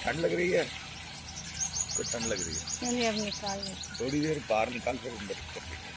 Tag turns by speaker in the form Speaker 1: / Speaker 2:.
Speaker 1: ठंड लग रही है, कुछ ठंड लग रही है।
Speaker 2: चलिए अब निकाल लेते।
Speaker 1: थोड़ी देर बाहर निकाल कर अंदर